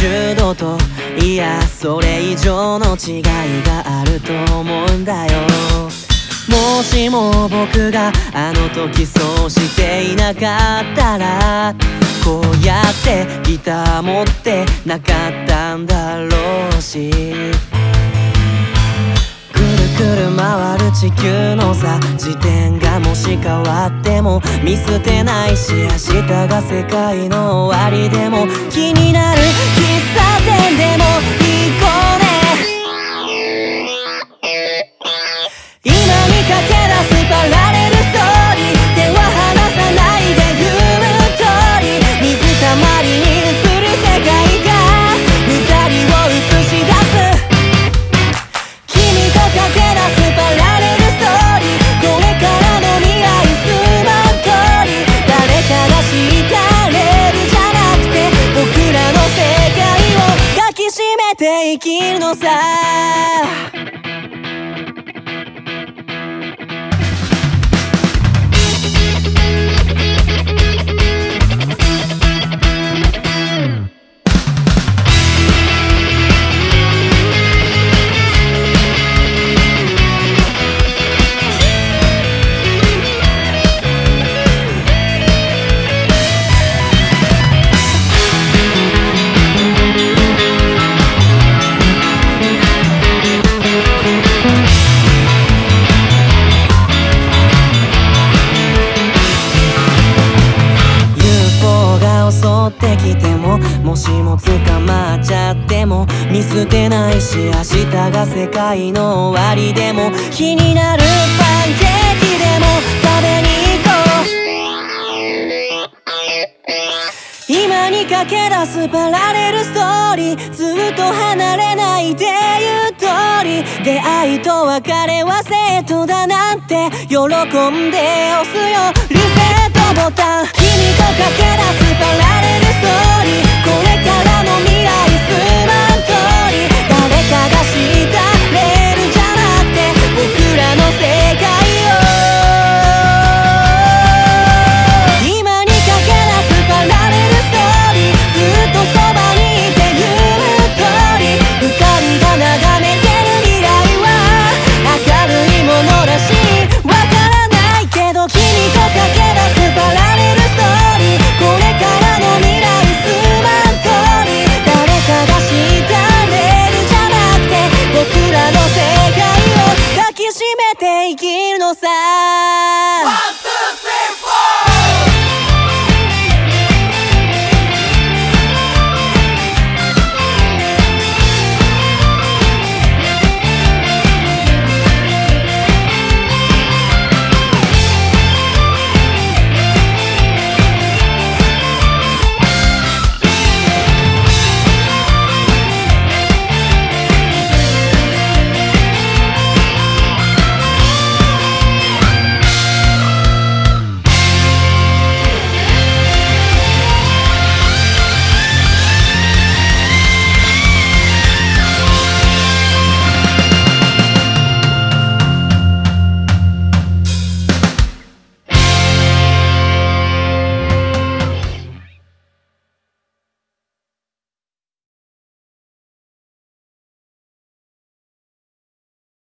90度と、いやそれ以上の違いがあると思うんだよ。もしも僕があの時そうしていなかったら、こうやってギター持ってなかったんだろうし、くるくる回る地球のさ、時点がもし変わっても見捨てないし、明日が世界の終わりでも気になる喫茶店でも行こうね。今に駆け出すパラレルストーリー、手は離さないで踏む通り、水たまりに映る世界が二人を映し出す。君と駆け出すパラレルストーリー、これからの未来スマートに、誰かが敷いたレールじゃなくて、僕らの世界を抱きしめて生きるのさ。ってきても、もしも捕まっちゃっても見捨てないし、明日が世界の終わりでも気になるパンケーキでも食べに行こう。今に駆け出すパラレルストーリー、ずっと離れないで言う通り、出会いと別れはセットだなんて喜んで押すよリセットボタン。君と駆け出すパラレルストーリー、これからの未来